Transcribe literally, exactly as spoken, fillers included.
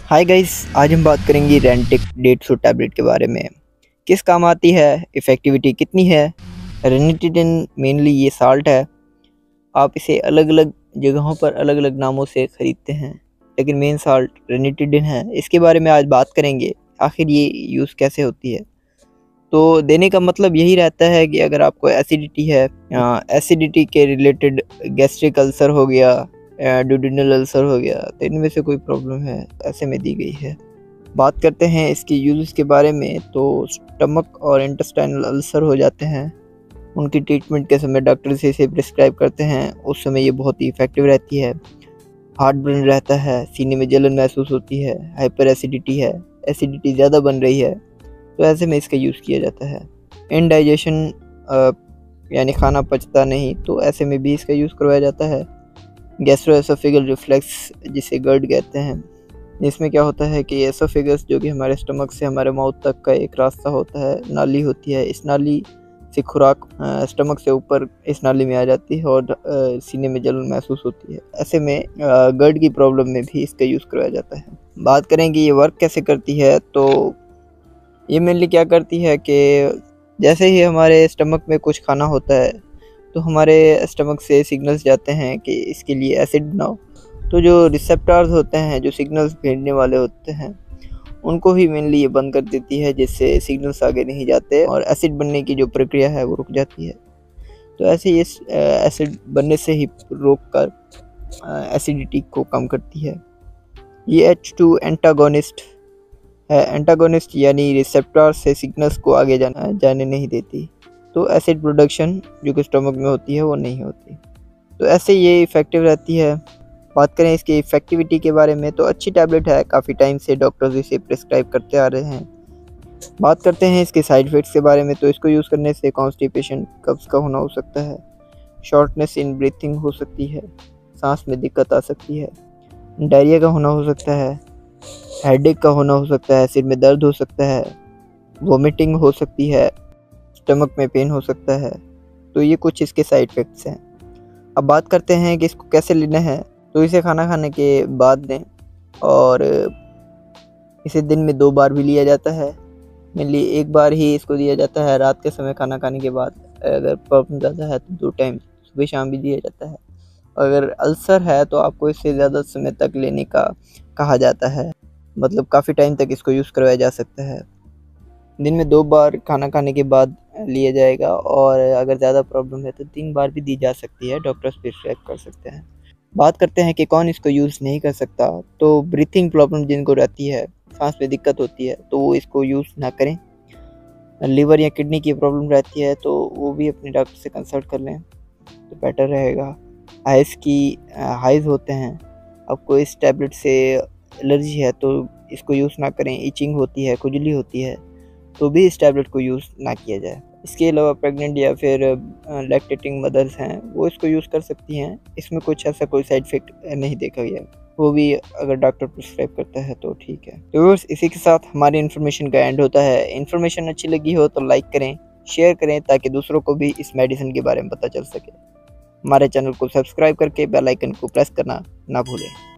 Hi guys, आज हम बात करेंगे रेंटिक डेढ़ सौ टैबलेट के बारे में। किस काम आती है, इफ़ेक्टिविटी कितनी है। रेनिटिडिन मेनली ये साल्ट है। आप इसे अलग अलग जगहों पर अलग अलग नामों से ख़रीदते हैं, लेकिन मेन साल्ट रेनिटिडिन है। इसके बारे में आज बात करेंगे, आखिर ये यूज़ कैसे होती है। तो देने का मतलब यही रहता है कि अगर आपको एसिडिटी है, एसिडिटी के रिलेटेड गैस्ट्रिक अल्सर हो गया, ड्यूडेनल अल्सर हो गया, तो इनमें से कोई प्रॉब्लम है, ऐसे में दी गई है। बात करते हैं इसके यूज़ के बारे में, तो स्टमक और इंटेस्टाइनल अल्सर हो जाते हैं, उनकी ट्रीटमेंट के समय डॉक्टर से इसे प्रिस्क्राइब करते हैं। उस समय ये बहुत ही इफ़ेक्टिव रहती है। हार्ट बर्न रहता है, सीने में जलन महसूस होती है, हाइपर एसिडिटी है, एसिडिटी ज़्यादा बन रही है, तो ऐसे में इसका यूज़ किया जाता है। इनडाइजेशन यानी खाना पचता नहीं, तो ऐसे में भी इसका यूज़ करवाया जाता है। गैस्ट्रोएसोफेगल रिफ्लेक्स जिसे गर्ड कहते हैं, इसमें क्या होता है कि एसोफेगस जो कि हमारे स्टमक से हमारे माउथ तक का एक रास्ता होता है, नाली होती है। इस नाली से खुराक स्टमक से ऊपर इस नाली में आ जाती है और आ, सीने में जलन महसूस होती है। ऐसे में गर्ड की प्रॉब्लम में भी इसका यूज़ करवाया जाता है। बात करें कि ये वर्क कैसे करती है, तो ये मेनली क्या करती है कि जैसे ही हमारे स्टमक में कुछ खाना होता है, तो हमारे स्टमक से सिग्नल्स जाते हैं कि इसके लिए एसिड बनाओ। तो जो रिसेप्टर्स होते हैं, जो सिग्नल्स भेजने वाले होते हैं, उनको ही मेनली ये बंद कर देती है, जिससे सिग्नल्स आगे नहीं जाते और एसिड बनने की जो प्रक्रिया है वो रुक जाती है। तो ऐसे ये एसिड बनने से ही रोक कर एसिडिटी को कम करती है। ये एच टू एंटागोनिस्ट है। एंटागोनिस्ट यानी रिसेप्टर से सिग्नल्स को आगे जाना जाने नहीं देती, तो एसिड प्रोडक्शन जो कि स्टमक में होती है वो नहीं होती। तो ऐसे ये इफ़ेक्टिव रहती है। बात करें इसकी इफ़ेक्टिविटी के बारे में, तो अच्छी टैबलेट है, काफ़ी टाइम से डॉक्टर्स इसे प्रिस्क्राइब करते आ रहे हैं। बात करते हैं इसके साइड इफ़ेक्ट्स के बारे में, तो इसको यूज़ करने से कॉन्स्टिपेशन, कब्ज़ का होना हो सकता है, शॉर्टनेस इन ब्रीथिंग हो सकती है, सांस में दिक्कत आ सकती है, डायरिया का होना हो सकता है, हेडेक का होना हो सकता है, सिर में दर्द हो सकता है, वोमिटिंग हो सकती है, स्टमक में पेन हो सकता है। तो ये कुछ इसके साइड इफ़ेक्ट्स हैं। अब बात करते हैं कि इसको कैसे लेना है। तो इसे खाना खाने के बाद लें और इसे दिन में दो बार भी लिया जाता है। मेनली एक बार ही इसको दिया जाता है रात के समय खाना खाने के बाद। अगर प्रॉब्लम ज़्यादा है तो दो टाइम सुबह शाम भी दिया जाता है। अगर अल्सर है तो आपको इससे ज़्यादा समय तक लेने का कहा जाता है, मतलब काफ़ी टाइम तक इसको यूज़ करवाया जा सकता है। दिन में दो बार खाना खाने के बाद लिया जाएगा, और अगर ज़्यादा प्रॉब्लम है तो तीन बार भी दी जा सकती है, डॉक्टर्स प्रिस्क्राइब कर सकते हैं। बात करते हैं कि कौन इसको यूज़ नहीं कर सकता। तो ब्रीथिंग प्रॉब्लम जिनको रहती है, सांस में दिक्कत होती है, तो वो इसको यूज़ ना करें। लीवर या किडनी की प्रॉब्लम रहती है तो वो भी अपने डॉक्टर से कंसल्ट कर लें तो बेटर रहेगा। आइस की हाइज होते हैं, आपको इस टैबलेट से एलर्जी है तो इसको यूज़ ना करें। इचिंग होती है, खुजली होती है, तो भी इस टैबलेट को यूज़ ना किया जाए। इसके अलावा प्रेग्नेंट या फिर लैक्टेटिंग मदर्स हैं, वो इसको यूज़ कर सकती हैं। इसमें कुछ ऐसा कोई साइड इफ़ेक्ट नहीं देखा गया, वो भी अगर डॉक्टर प्रिस्क्राइब करता है तो ठीक है। तो व्यूअर्स, इसी के साथ हमारी इन्फॉर्मेशन का एंड होता है। इन्फॉर्मेशन अच्छी लगी हो तो लाइक करें, शेयर करें, ताकि दूसरों को भी इस मेडिसिन के बारे में पता चल सके। हमारे चैनल को सब्सक्राइब करके बेल आइकन को प्रेस करना ना भूलें।